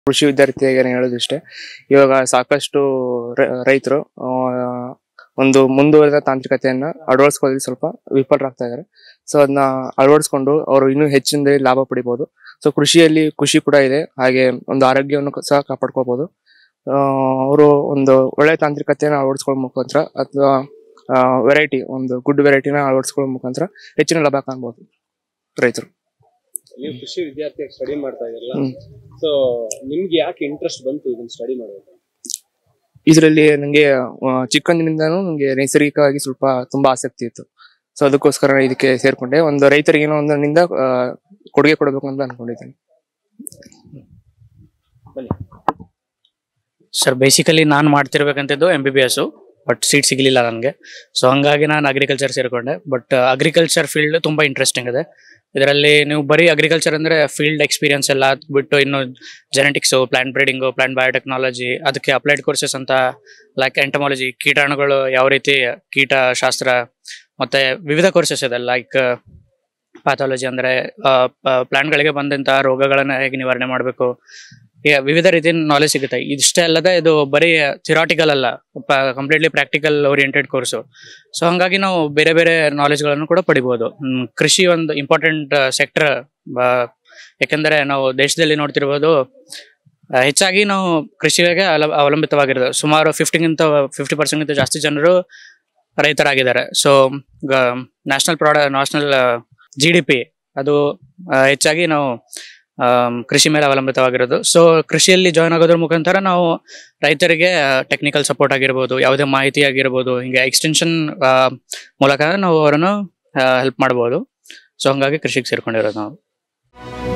ಕೃಷಿ ವಿದ್ಯಾರ್ಥಿಯಾಗಿ ಹೇಳೋದಿಷ್ಟೇ, ಇವಾಗ ಸಾಕಷ್ಟು ರೈತರು ಒಂದು ಮುಂದುವರೆದ ತಾಂತ್ರಿಕತೆಯನ್ನ ಅಳವಡಿಸ್ಕೊಳ್ಳಿ ಸ್ವಲ್ಪ ವಿಫಲರಾಗ್ತಾ ಇದ್ದಾರೆ. ಸೊ ಅದನ್ನ ಅಳವಡಿಸ್ಕೊಂಡು ಅವರು ಇನ್ನೂ ಹೆಚ್ಚಿನ ಲಾಭ ಪಡಿಬಹುದು. ಸೊ ಕೃಷಿಯಲ್ಲಿ ಖುಷಿ ಕೂಡ ಇದೆ, ಹಾಗೆ ಒಂದು ಆರೋಗ್ಯವನ್ನು ಸಹ ಕಾಪಾಡ್ಕೋಬಹುದು. ಅವರು ಒಂದು ಒಳ್ಳೆ ತಾಂತ್ರಿಕತೆಯನ್ನು ಅಳವಡಿಸ್ಕೊಳ್ಳೋ ಮುಖಾಂತರ ಅಥವಾ ವೆರೈಟಿ, ಒಂದು ಗುಡ್ ವೆರೈಟಿನ ಅಳವಡಿಸ್ಕೊಳ್ಳೋ ಮುಖಾಂತರ ಹೆಚ್ಚಿನ ಲಾಭ ಕಾಣಬಹುದು ರೈತರು. ನೀವು ಕೃಷಿ ವಿದ್ಯಾರ್ಥಿಯಾಗಿ ಸ್ಟಡಿ ಮಾಡ್ತಾ ಇದ್ದೀರಲ್ಲ, ಸೊ ನಿಮ್ಗೆ ಯಾಕೆ ಇಂಟ್ರೆಸ್ಟ್ ಬಂತು ಇದನ್ನ ಸ್ಟಡಿ ಮಾಡೋದು? ಇದರಲ್ಲಿ ನಂಗೆ ಚಿಕ್ಕಂದಿನಿಂದಾನು ನಂಗೆ ನೈಸರ್ಗಿಕವಾಗಿ ಸ್ವಲ್ಪ ತುಂಬಾ ಆಸಕ್ತಿ ಇತ್ತು. ಸೊ ಅದಕ್ಕೋಸ್ಕರ ಇದಕ್ಕೆ ಸೇರ್ಕೊಂಡೆ. ಒಂದು ರೈತರಿಗೆ ಏನೋ ಒಂದರಿಂದ ಕೊಡುಗೆ ಕೊಡಬೇಕು ಅಂತ ಅನ್ಕೊಂಡಿದ್ದೀನಿ. ಸರ್, ಬೇಸಿಕಲಿ ನಾನು ಮಾಡ್ತಿರ್ಬೇಕಂತಿದ್ದು MBBS, ಬಟ್ ಸೀಟ್ ಸಿಗಲಿಲ್ಲ ನನಗೆ. ಸೊ ಹಂಗಾಗಿ ನಾನು ಅಗ್ರಿಕಲ್ಚರ್ ಸೇರ್ಕೊಂಡೆ. ಬಟ್ ಅಗ್ರಿಕಲ್ಚರ್ ಫೀಲ್ಡ್ ತುಂಬಾ ಇಂಟ್ರೆಸ್ಟಿಂಗ್ ಇದೆ. ಇದರಲ್ಲಿ ನೀವು ಬರೀ ಅಗ್ರಿಕಲ್ಚರ್ ಅಂದ್ರೆ ಫೀಲ್ಡ್ ಎಕ್ಸ್ಪೀರಿಯನ್ಸ್ ಎಲ್ಲ ಬಿಟ್ಟು ಇನ್ನು genetics, plant breeding, plant biotechnology, ಅದಕ್ಕೆ ಅಪ್ಲೈಡ್ ಕೋರ್ಸಸ್ ಅಂತ ಲೈಕ್ ಎಂಟಮಾಲಜಿ, ಕೀಟಾಣುಗಳು ಯಾವ ರೀತಿ, ಕೀಟಶಾಸ್ತ್ರ, ಮತ್ತೆ ವಿವಿಧ ಕೋರ್ಸಸ್ ಇದೆ. ಲೈಕ್ ಪ್ಯಾಥಾಲಜಿ ಅಂದ್ರೆ ಪ್ಲಾಂಟ್ಗಳಿಗೆ ಬಂದಂತಹ ರೋಗಗಳನ್ನ ಹೇಗೆ ನಿವಾರಣೆ ಮಾಡಬೇಕು, ವಿವಿಧ ರೀತಿಯ ನಾಲೆಜ್ ಸಿಗುತ್ತೆ. ಇಷ್ಟೇ ಅಲ್ಲದೆ ಇದು ಬರೀ ಥಿರಾಟಿಕಲ್ ಅಲ್ಲ, completely practical oriented course. So ಹಂಗಾಗಿ ನಾವು ಬೇರೆ ಬೇರೆ ನಾಲೆಜ್ಗಳನ್ನು ಕೂಡ ಪಡಿಬಹುದು. ಕೃಷಿ ಒಂದು ಇಂಪಾರ್ಟೆಂಟ್ ಸೆಕ್ಟರ್, ಯಾಕೆಂದರೆ ನಾವು ದೇಶದಲ್ಲಿ ನೋಡ್ತಿರ್ಬೋದು, ಹೆಚ್ಚಾಗಿ ನಾವು ಕೃಷಿಗೆ ಅವಲಂಬಿತವಾಗಿರೋದು. ಸುಮಾರು 50% ಜಾಸ್ತಿ ಜನರು ರೈತರಾಗಿದ್ದಾರೆ. ಸೊ ನ್ಯಾಷನಲ್ GDP ಅದು ಹೆಚ್ಚಾಗಿ ನಾವು ಕೃಷಿ ಮೇಲೆ ಅವಲಂಬಿತವಾಗಿರೋದು. ಸೊ ಕೃಷಿಯಲ್ಲಿ ಜಾಯ್ನ್ ಆಗೋದ್ರ ಮುಖಾಂತರ ನಾವು ರೈತರಿಗೆ ಟೆಕ್ನಿಕಲ್ ಸಪೋರ್ಟ್ ಆಗಿರ್ಬೋದು, ಯಾವುದೇ ಮಾಹಿತಿ ಆಗಿರ್ಬೋದು, ಹಿಂಗೆ ಎಕ್ಸ್ಟೆನ್ಷನ್ ಮೂಲಕ ನಾವು ಅವರನ್ನು ಹೆಲ್ಪ್ ಮಾಡ್ಬೋದು. ಸೊ ಹಂಗಾಗಿ ಕೃಷಿಗೆ ಸೇರ್ಕೊಂಡಿರೋದು ನಾವು.